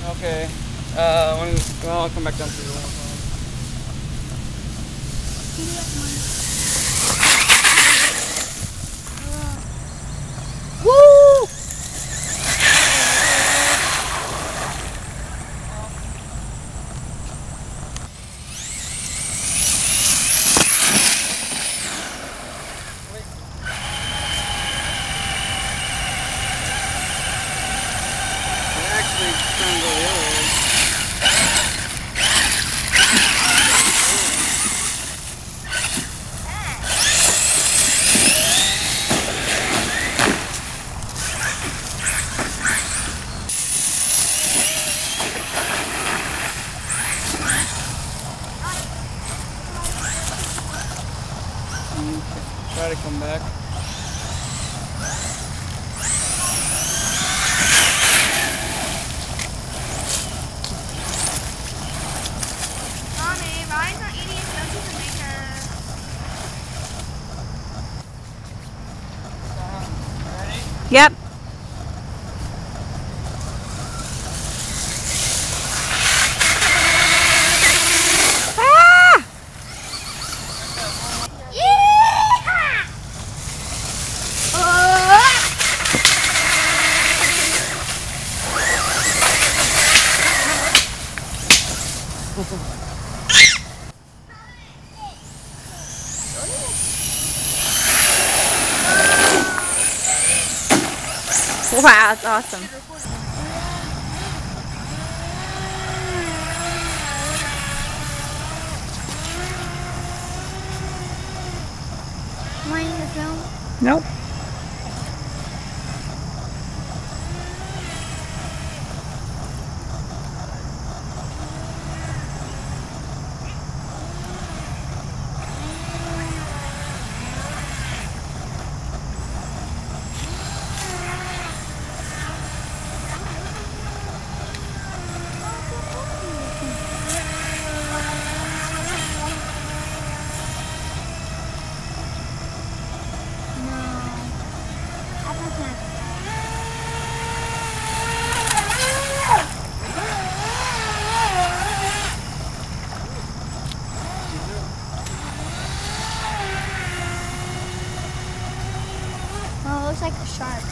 Okay. Well, I'll come back down to you one more time. Woo! Actually, trying to go the other way. Try to come back. Mommy, Ryan's not eating his Yoshis and Maker. Ready? Yep. Ah! Wow, that's awesome. Am I in the film? Nope. Oh, it looks like a shark.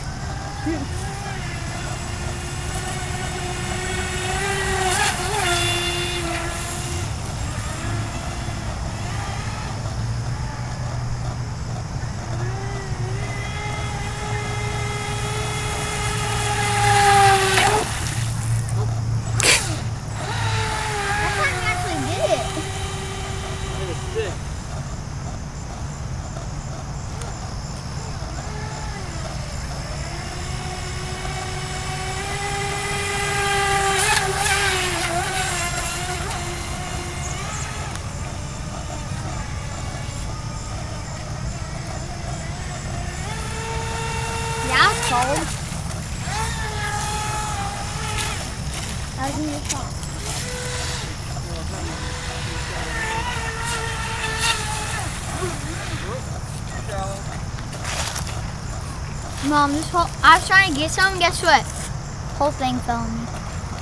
Cold. How's in your shop? Mom, this whole I was trying to get some. Guess what? Whole thing fell on me.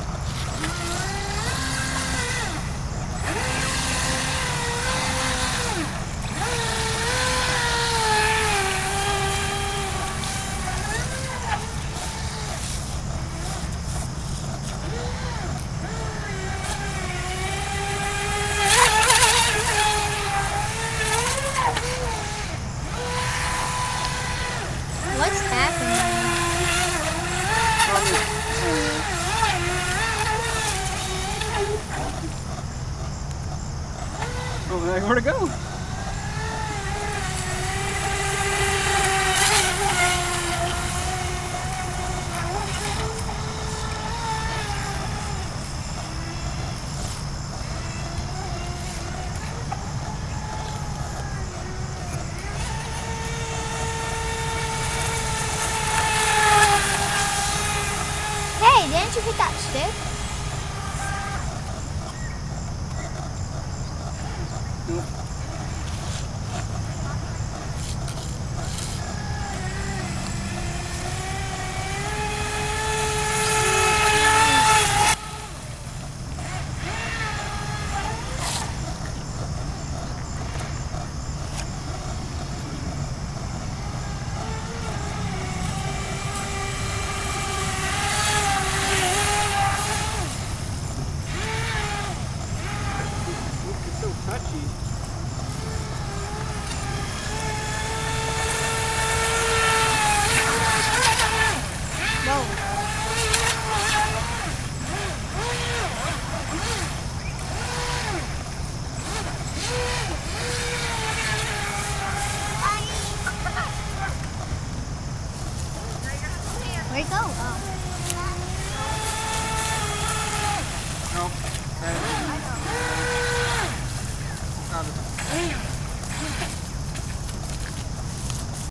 What's happening? Oh, where'd it go? Hey, didn't you hit that stick? Nope.